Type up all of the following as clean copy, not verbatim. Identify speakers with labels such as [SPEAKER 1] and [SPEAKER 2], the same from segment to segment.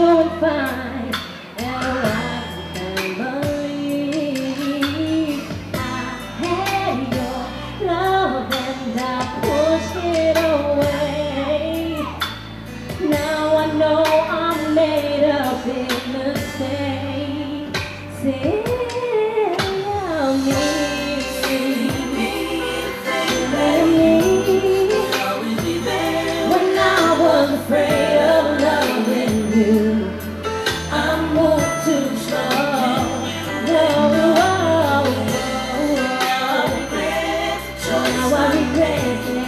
[SPEAKER 1] doing fine, and I can't believe I had your love and I pushed it away. Now I know I made a big mistake. Silly of me. When I was afraid of loving you, I moved too slow. Whoa, whoa, whoa. Now I regret it.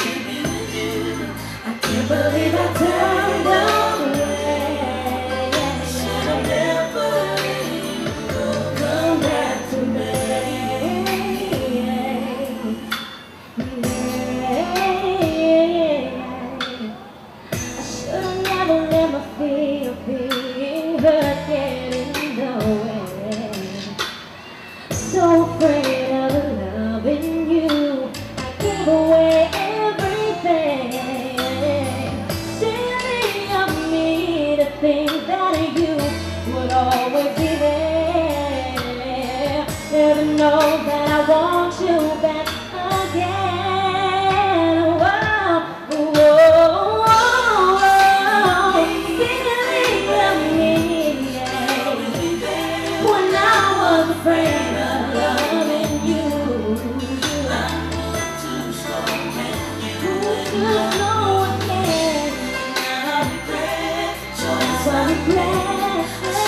[SPEAKER 1] I can't believe I turned away. Should've never let you go. Come back to me. I should've never let my fear of being hurt get in the way. So afraid of loving you, I gave away everything. Silly of me to think that you would always be there. Never know that I want you back again. Whoa, whoa, whoa. Silly of me, yeah. When I was afraid of loving you, I moved too slow again. I regret choice. I regret.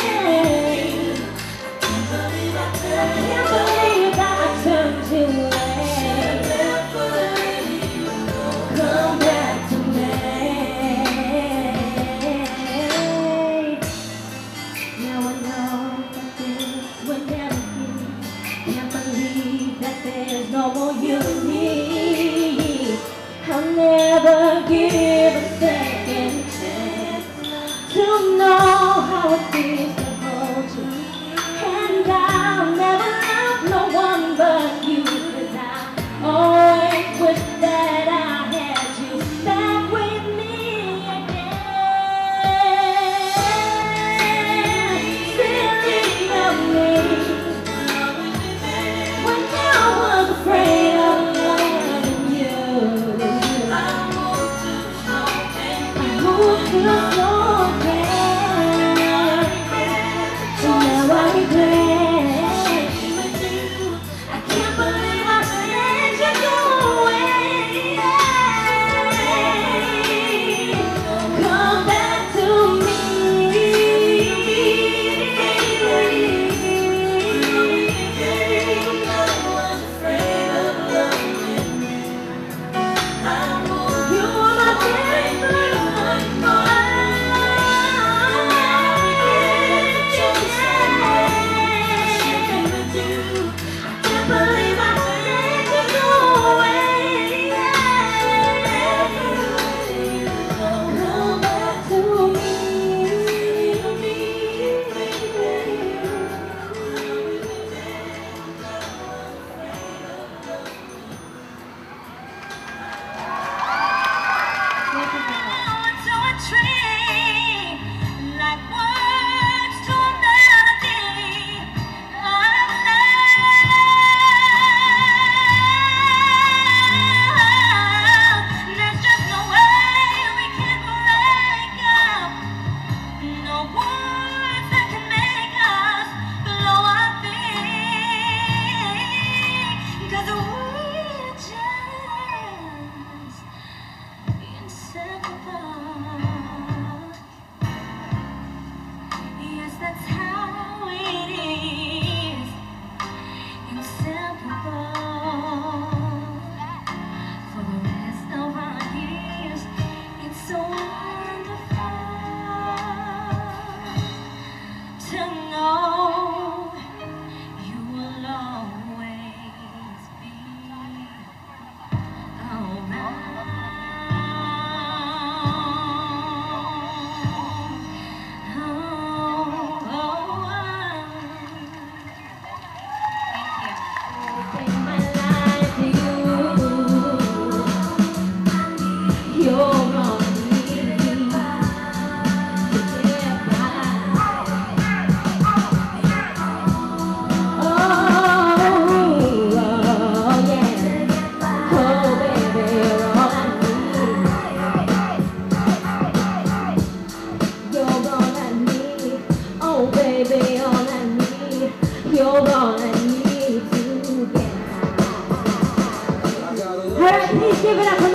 [SPEAKER 1] Can't believe I turned you away. Come back to me. Now I know that this would never be. Can't believe that there's no more you and me. I'll never give a second chance to know how it feels to hold you. And I'll never love no one but you, 'cause I always wish that I had you back with me again. Silly of me. When I was afraid of loving you, I moved too slow again. Give it up for